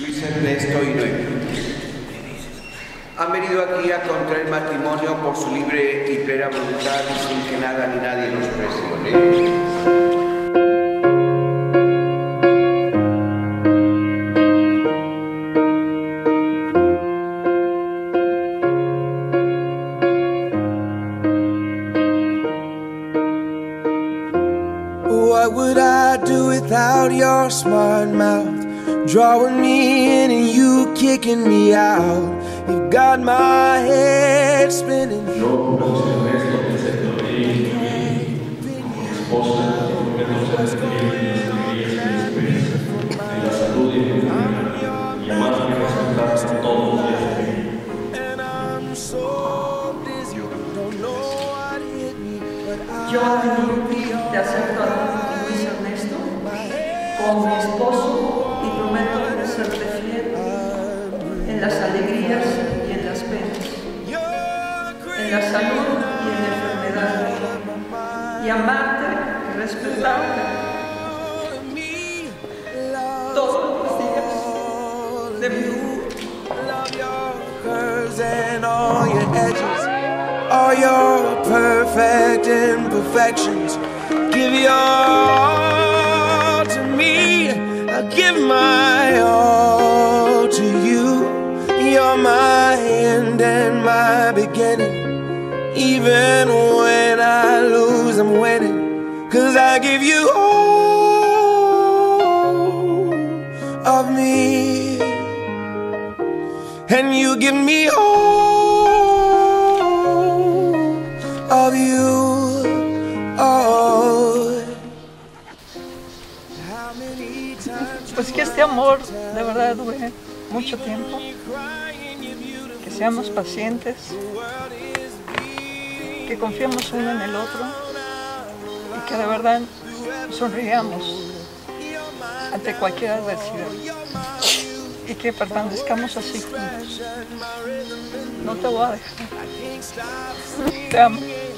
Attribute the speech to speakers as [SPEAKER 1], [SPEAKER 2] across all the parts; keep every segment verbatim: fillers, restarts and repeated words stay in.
[SPEAKER 1] Luis Ernesto y Noemí han venido aquí a contraer matrimonio por su libre y plena voluntad y sin que nada ni nadie los presione.
[SPEAKER 2] What would I do without your smart mouth? Drawing me in and you kicking me out. You got my head spinning.
[SPEAKER 3] Yo, Luis Ernesto, te acepto como mi esposa, te prometo ser fiel en las alegrías y despedirse, en la salud y en la enfermedad, y amarme y respetarte todos los días de mi vida.
[SPEAKER 4] Yo, te acepto a Luis Ernesto como mi esposo y prometo serte fiel en las alegrías y en las penas, en la salud y en la enfermedad, y amarte y respetarte todos los días de mi vida.
[SPEAKER 2] All your perfect imperfections. Give your all to me. I give my all to you. You're my end and my beginning. Even when I lose, I'm winning. 'Cause I give you all of me, and you give me all of you, oh.
[SPEAKER 5] Pues que este amor de verdad dure mucho tiempo, que seamos pacientes, que confiemos uno en el otro y que de verdad sonriamos ante cualquier adversidad y que permanezcamos así juntos. No te voy a dejar. Te amo.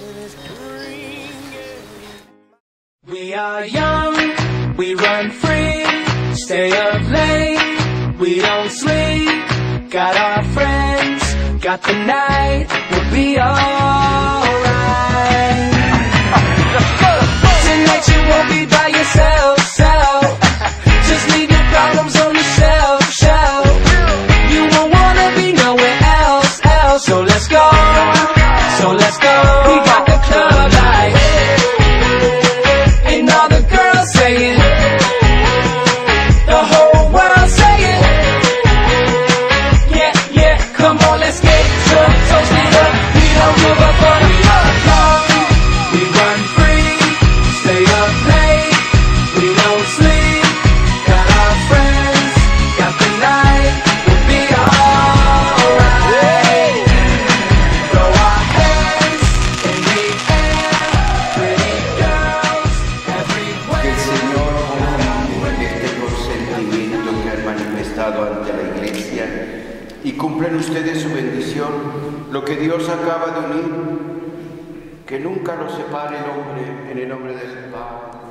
[SPEAKER 2] We are young, we run free, stay up late, we don't sleep, got our friends, got the night, we'll be alright. Tonight you won't be by yourself, self, just leave your problems on the shelf, shelf. You won't wanna be nowhere else, else, so let's go, so let's go. We got the club light, and all the girls saying, the whole world saying, yeah, yeah, come on, let's get drunk, toast it up, we don't give a fuck, we are young, we run free, stay up late, we don't sleep, got our friends, got the night, we'll be alright, throw our hands in the air, pretty girls everywhere.
[SPEAKER 1] Que el Señor confirme este consentimiento que han manifestado ante la Iglesia y cumplan ustedes su bendición, lo que Dios acaba de unir, que nunca lo separe el hombre, en el nombre del Padre,